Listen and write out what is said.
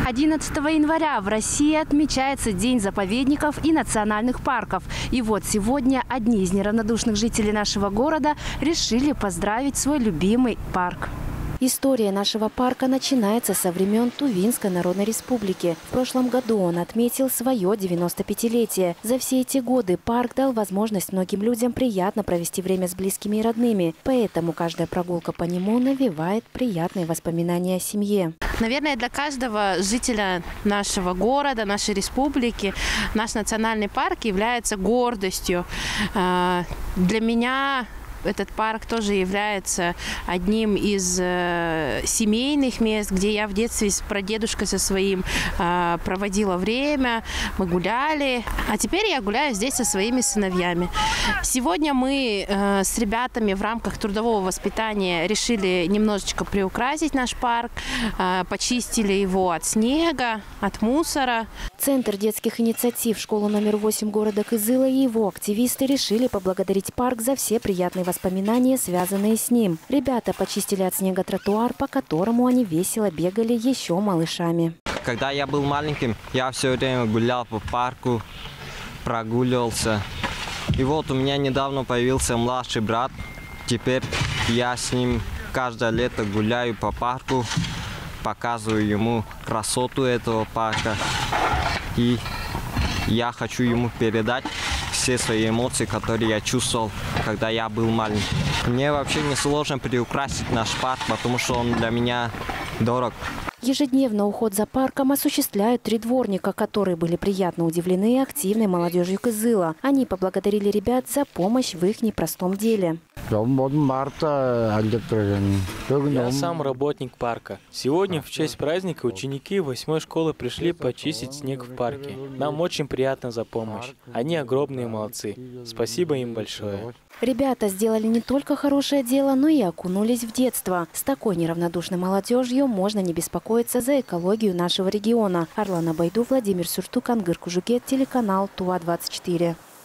11 января в России отмечается День заповедников и национальных парков. И вот сегодня одни из неравнодушных жителей нашего города решили поздравить свой любимый парк. История нашего парка начинается со времен Тувинской Народной Республики. В прошлом году он отметил свое 95-летие. За все эти годы парк дал возможность многим людям приятно провести время с близкими и родными. Поэтому каждая прогулка по нему навевает приятные воспоминания о семье. Наверное, для каждого жителя нашего города, нашей республики, наш национальный парк является гордостью. Для меня этот парк тоже является одним из семейных мест, где я в детстве с прадедушкой со своим проводила время, мы гуляли, а теперь я гуляю здесь со своими сыновьями. Сегодня мы с ребятами в рамках трудового воспитания решили немножечко приукрасить наш парк, почистили его от снега, от мусора. Центр детских инициатив школы номер 8 города Кызыла и его активисты решили поблагодарить парк за все приятные воспоминания, связанные с ним. Ребята почистили от снега тротуар, по которому они весело бегали еще малышами. Когда я был маленьким, я все время гулял по парку, прогуливался. И вот у меня недавно появился младший брат. Теперь я с ним каждое лето гуляю по парку, показываю ему красоту этого парка. И я хочу ему передать все свои эмоции, которые я чувствовал, когда я был маленький. Мне вообще не сложно приукрасить наш парк, потому что он для меня дорог. Ежедневно уход за парком осуществляют 3 дворника, которые были приятно удивлены активной молодежью Кызыла. Они поблагодарили ребят за помощь в их непростом деле. Я сам работник парка. Сегодня в честь праздника ученики 8-й школы пришли почистить снег в парке. Нам очень приятно за помощь. Они огромные молодцы. Спасибо им большое. Ребята сделали не только хорошее дело, но и окунулись в детство. С такой неравнодушной молодежью можно не беспокоиться за экологию нашего региона. Арлана Байду, Владимир Суртук, Ангыр Кужугет, телеканал ТУА-24.